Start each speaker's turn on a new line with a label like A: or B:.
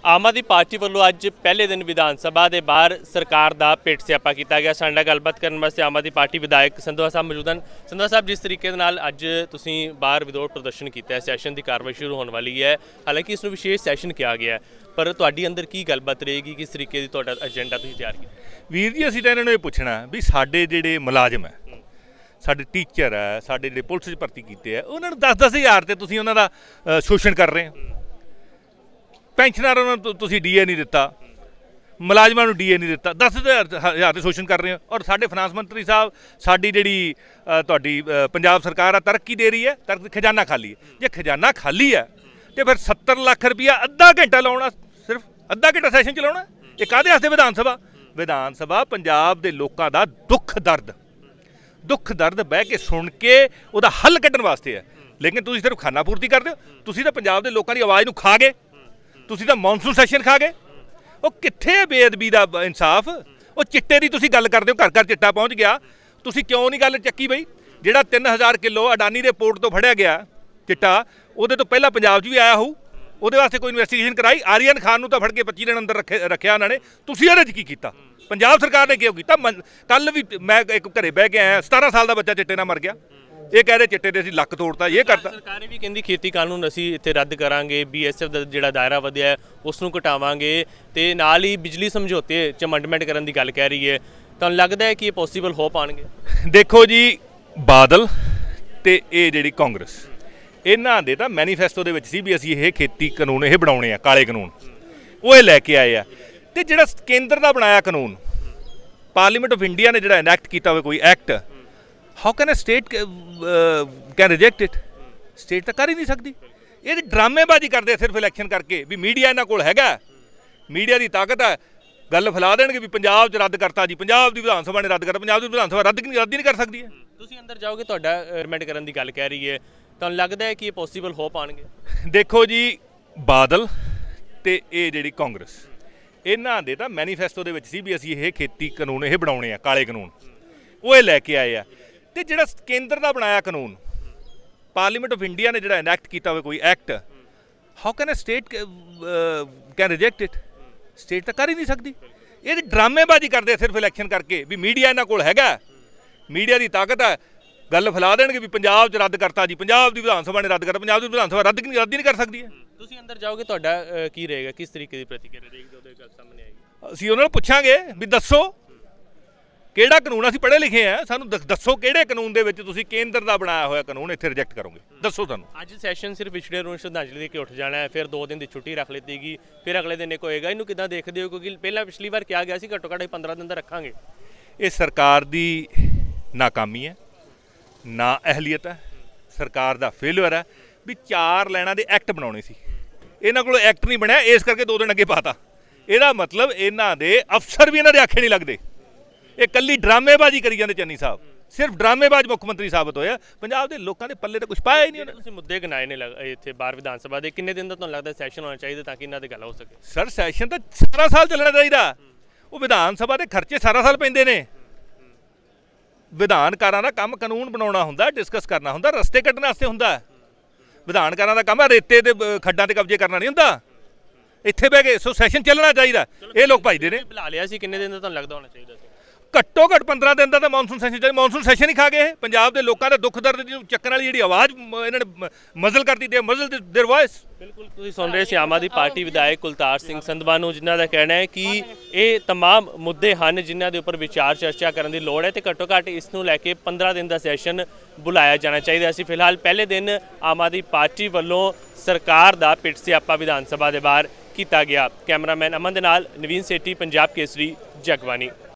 A: आम आदमी पार्टी वालों अज पहले दिन विधान सभा के बाहर सरकार का पिट स्यापा किया गया। साडे नाल गलबात करने वास्ते आम आदमी पार्टी विधायक संधवा साहब मौजूद हैं। संधवा साहब, जिस तरीके नाल अज तुसीं बाहर विरोध प्रदर्शन किया, सैशन की कार्रवाई शुरू होने वाली है, हालांकि इसनूं विशेष सैशन किया गया है, पर तुहाडी अंदर की गलबात रहेगी, किस तरीके की तुहाडा एजेंडा तुसीं तैयार किया?
B: वीर जी, असीं तां इन्हां नूं इह पुछना भी साडे जिहड़े मुलाजम है, साडे टीचर है, साडे जिहड़े पुलिस भर्ती कीते है, उन्हां नूं 10-10 हज़ार ते तुसीं उन्हां दा शोषण कर रहे हो। पेंशनर उन्होंने डी ए नहीं दिता, मुलाजमान डी ए नहीं दिता, 10,000 के शोषण कर रहे हो। और साढ़े फाइनांस मंत्री साहब साड़ी जी पंजाब सरकार है तरक्की दे रही है, खजाना खाली है। जो खजाना खाली है तो फिर 70 लाख रुपया अद्धा घंटा लाना, सिर्फ अद्धा घंटा सैशन चलाना, ये काहदे वास्ते? विधान सभा पंजाब के लोगों का दुख दर्द बह के सुन के उसका हल कड्ढण वास्ते है। लेकिन तुसीं सिर्फ खाना पूर्ति करते हो, तुसीं तां पंजाब के लोगों की आवाज़ नूं खा गए, तुसीं तां मॉनसून सैशन खा गए। वो कित्थे है बेअदबी का इंसाफ? वो चिट्टे की तुसीं गल करदे हो, घर घर चिट्टा पहुँच गया, तुसीं क्यों नहीं गल चक्की बई? जिहड़ा 3000 किलो अडानी के पोर्ट तो फड़िया गया चिट्टा, उहदे तो पहला पंजाब भी आया होऊ, उहदे वास्ते कोई इन्वेस्टिगेशन कराई? आर्यन खान नूं तां फड़ के 25 दिन अंदर रखिया उन्होंने, तुसीं उहदे च की कीता? पंजाब सरकार ने क्यों किया? कल भी मैं एक घरे बह के आया, 17 साल का बच्चा चिट्टे नाल मर गया, ये कह रहे चिट्टे दे असीं लक तोड़ता, ये करता।
A: सरकार ने भी कहती खेती कानून असीं इत्थे रद्द करांगे, BSF का जिहड़ा दायरा वधिया है उसनूं घटावांगे, ते नाल ही बिजली समझौते च अमेंडमेंट करन दी गल कह रही है। तुहानूं लगदा है कि ये पॉसीबल हो पाणगे?
B: देखो जी, बादल ते ये जिहड़ी कांग्रेस, इन्हां दे तां मैनीफेस्टो दे विच सी भी असीं ये खेती कानून ये बनाउणे आ, काले कानून वो ये लैके आए आ। ते जिहड़ा केंद्र दा बनाया कानून, पार्लीमेंट ऑफ इंडिया ने जिहड़ा इनैक्ट कीता होवे कोई act, how can a state can reject it? State तो कर ही नहीं सकती। ये ड्रामेबाजी करते सिर्फ इलैक्शन करके भी मीडिया इन्हां कोल हैगा, मीडिया की ताकत है, गल फैला देंगे भी पंजाब च रद्द करता जी, पंजाब की विधान सभा ने रद्द करता, पंजाब की विधान सभा रद्द ही नहीं कर सकती है।
A: तुसीं अंदर जाओगे, तुहाडा अमेंडमेंट करन दी गल कह रही है, तुहानूं लगदा है कि ये पॉसीबल हो पाणगे?
B: देखो जी, बादल ते ये जिहड़ी कांग्रेस, इन्हां दे तां मैनीफेस्टो दे विच सी भी असीं ये खेती कानून ये बनाउणे आ, काले कानून वो ये लैके आए आ। ते जिहड़ा केंद्र दा बनाया कानून, पार्लीमेंट ऑफ इंडिया ने जिहड़ा इनैक्ट कीता होवे कोई act, how can a state can reject it? State तो कर ही नहीं सकती। ये ड्रामेबाजी करते सिर्फ इलैक्शन करके भी मीडिया इन्हां कोल हैगा, मीडिया की ताकत है, गल फैला देंगे भी पंजाब च रद्द करता जी, पंजाब की विधान सभा ने रद्द करता, पंजाब की विधान सभा रद्द ही नहीं कर सकती है।
A: तुसीं अंदर जाओगे, तुहाडा की रहेगा, किस तरीके की प्रतिक्रिया रहेगी जो गल सामने आएगी?
B: असीं उन्हां नूं पुछांगे भी दसो किहड़ा कानून, असीं पढ़े लिखे हैं, सानूं दसो किहड़े कानून दे विच तुसीं केंद्र दा बनाया होया कानून इत्थे रिजेक्ट करोगे, दसो सानूं।
A: अज सैशन सिर्फ पिछड़े रूह श्रद्धांजलि दे के उठ जाना है, फिर 2 दिन की छुट्टी रख लीती गई, फिर अगले दिन एक होएगा, इनू किदां देखदे हो? क्योंकि पहला पिछली बार क्या गया सी, घट्टो घट्ट 15 दिन दा रखांगे।
B: ये सरकार दी नाकामी है, ना अहलियत है, सरकार दा फेलियर है भी 4 लाइनां दे एक्ट बनाउणे सी, इन्हां कोल एक्ट नहीं बनया, इस करके 2 दिन अगे पाता। इहदा मतलब इन्हां दे अफसर भी इन्हां दे आखे नहीं लगदे, ये कल्ली ड्रामेबाजी करी जाते। चन्नी साहब सिर्फ ड्रामेबाज मुख्यमंत्री साबित होया, पंजाब के लोगों के पल्ले तो कुछ पाया ही नहीं उन्होंने।
A: मुद्दे गिनाए ने इत्थे बाहर विधान सभा के, किन्ने दिन का तुहानूं लगदा सैशन होना चाहिए ताकि इन्हां ते गल हो सके?
B: सर सैशन तो सारा साल चलना चाहिए, वो विधान सभा के खर्चे सारा साल पैंदे ने। विधानकारां दा काम कानून बनाउणा हुंदा, डिस्कस करना हुंदा, रस्ते कड्ढण वास्ते हुंदा। विधानकारां दा काम रेते ते खड्डां ते कब्जे करना नहीं हुंदा, इत्थे बह के। सो सैशन चलना चाहिए, ये लोग भजदे ने।
A: बुला लिया सी, किन्ने दिन का तुहानूं लगदा होना चाहिए?
B: घट्टो घट्ट 15 दिन का तो मॉनसून सैशन चाहिए। मॉनसून सैशन ही खा गए पंजाब के लोगों के दुख दर्द चक्कन वाली जी आवाज़ इन्होंने मजल कर दी, मजल देयर वॉइस।
A: बिल्कुल, तुसीं सुन रहे सी आम आदमी पार्टी विधायक कुलतार सिंह संधवा नूं, जिन्हां दा कहना है कि ये तमाम मुद्दे हैं जिन्हां दे उपर विचार चर्चा करने की लोड़ है, तो घट्टो घट्ट इस नूं लैके 15 दिन का सैशन बुलाया जाना चाहिए। असीं फिलहाल पहले दिन आम आदमी पार्टी वालों सरकार का पिट स्यापा विधान सभा के बाहर किया गया। कैमरामैन अमन दे नाल नवीन सेठी, पंजाब केसरी, जगबानी।